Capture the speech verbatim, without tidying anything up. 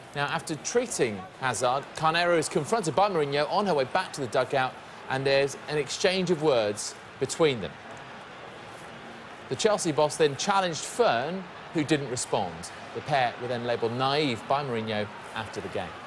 Now, after treating Hazard, Carneiro is confronted by Mourinho on her way back to the dugout, and there's an exchange of words between them. The Chelsea boss then challenged Fern, who didn't respond. The pair were then labelled naive by Mourinho after the game.